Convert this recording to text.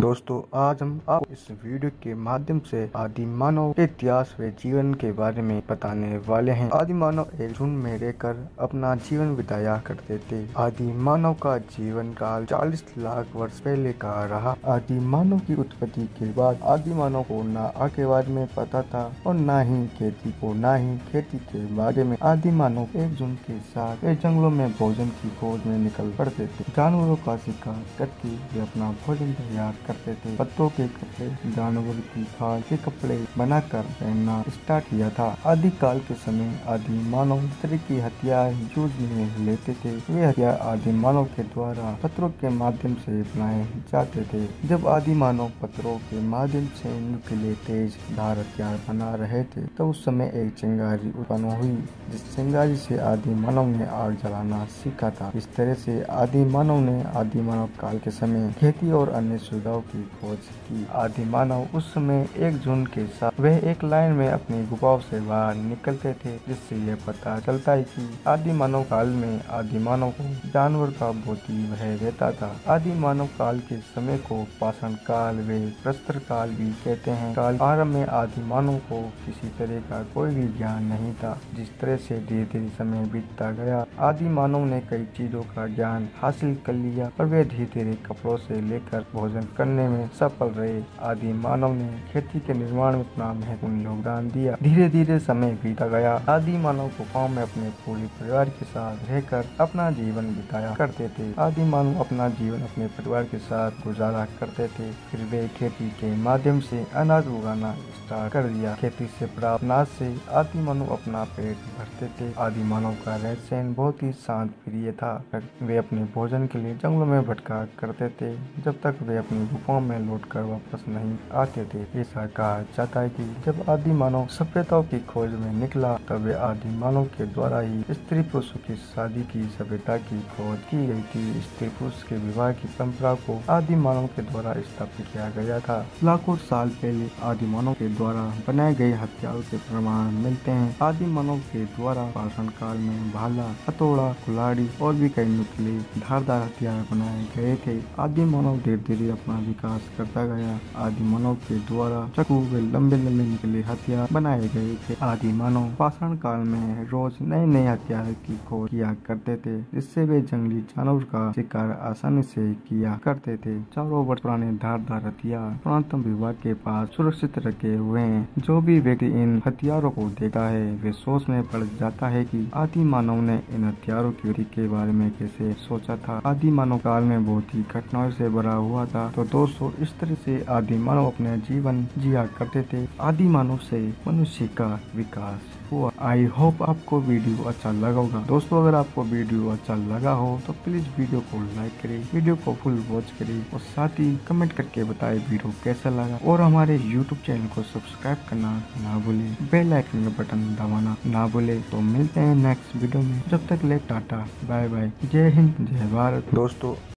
दोस्तों आज हम आपको इस वीडियो के माध्यम से आदि मानव के इतिहास व जीवन के बारे में बताने वाले हैं। आदि मानव एक झुंड में रहकर अपना जीवन बिताया करते थे। आदि मानव का जीवन काल 40 लाख वर्ष पहले का रहा। आदि मानव की उत्पत्ति के बाद आदि मानव को न आग के बारे में पता था और न ही खेती के बारे में। आदि मानव एक झुंड के साथ वे जंगलों में भोजन की खोज में निकल पड़ते थे। जानवरों का शिकार करके वे अपना भोजन तैयार करते थे। पत्तों के कपड़े, जानवर की खाल के कपड़े बनाकर पहनना स्टार्ट किया था। आदि काल के समय आदि मानव इस तरह की हथियार यूज में लेते थे। वे हथियार आदि मानव के द्वारा पत्थरों के माध्यम से बनाए जाते थे। जब आदि मानव पत्थरों के माध्यम से नुकीले तेज धार हथियार बना रहे थे तो उस समय एक चिंगारी उत्पन्न हुई, जिस चिंगारी से आदि मानव ने आग जलाना सीखा था। इस तरह से आदि मानव ने आदि मानव काल के समय खेती और अन्य सुविधाओं की खोज की। आदि मानव उस समय एक झुंड के साथ वह एक लाइन में अपनी गुफाओं से बाहर निकलते थे, जिससे यह पता चलता है कि आदि मानव काल में आदि मानव को जानवर का बहुत ही भय रहता था। आदि मानव काल के समय को पाषाण काल व प्रस्तर काल भी कहते हैं। काल आरंभ में आदि मानव को किसी तरह का कोई भी ज्ञान नहीं था। जिस तरह से धीरे धीरे समय बीतता गया, आदि मानव ने कई चीजों का ज्ञान हासिल कर लिया और वे धीरे धीरे कपड़ों से लेकर भोजन करने में सफल रहे। आदि मानव ने खेती के निर्माण में अपना महत्वपूर्ण योगदान दिया। धीरे धीरे समय बीता गया। आदि मानव गुफाओं में अपने पूरे परिवार के साथ रहकर अपना जीवन बिताया करते थे। आदि मानव अपना जीवन अपने परिवार के साथ गुजारा करते थे। फिर वे खेती के माध्यम से अनाज उगाना स्टार्ट कर दिया। खेती से प्राप्त अनाज से आदि मानव अपना पेट भरते थे। आदि मानव का रहन-सहन बहुत ही शांत प्रिय था। वे अपने भोजन के लिए जंगलों में भटका करते थे जब तक वे अपनी गुफाओं में लौटकर वापस नहीं आते थे। ऐसा कहा जाता है कि जब आदि मानव सभ्यताओं की खोज में निकला तब वे आदि मानव के द्वारा ही स्त्री पुरुषों की शादी की सभ्यता की खोज की गई थी। स्त्री पुरुष के विवाह की परंपरा को आदि मानव के द्वारा स्थापित किया गया था। लाखों साल पहले आदि मानव के द्वारा बनाए गए हथियारों के प्रमाण मिलते हैं। आदि मानव के द्वारा पाषाण काल में भाला, हथौड़ा, कुल्हाड़ी और भी कई नुकीले धारदार हथियार बनाए गए थे। आदि मानव धीरे धीरे अपना विकास करता गया। आदि मानव के द्वारा चाकू व लंबे लंबे निकले हथियार बनाए गए थे। आदि मानव पाषाण काल में रोज नए नए हथियार की खोज किया करते थे, जिससे वे जंगली जानवर का शिकार आसानी से किया करते थे। चारों ओर पुराने धारदार हथियार पुरातन विभाग के पास सुरक्षित रखे हुए हैं। जो भी व्यक्ति इन हथियारों को देखता है वे सोच में पड़ जाता है कि आदि मानव ने इन हथियारों के बारे में कैसे सोचा था। आदि मानव काल में बहुत ही घटनाओं से भरा हुआ था। तो दोस्तों इस तरह से आदि मानव अपने जीवन जिया करते थे। आदि मानव से मनुष्य का विकास हुआ। आई होप आपको वीडियो अच्छा लगा होगा। दोस्तों अगर आपको वीडियो अच्छा लगा हो तो प्लीज वीडियो को लाइक करें, वीडियो को फुल वॉच करें और साथ ही कमेंट करके बताएं वीडियो कैसा लगा। और हमारे यूट्यूब चैनल को सब्सक्राइब करना ना भूलें, बेल आइकन का बटन दबाना ना भूलें। तो मिलते हैं नेक्स्ट वीडियो में। जब तक ले टाटा बाय बाय, जय हिंद जय भारत। दोस्तों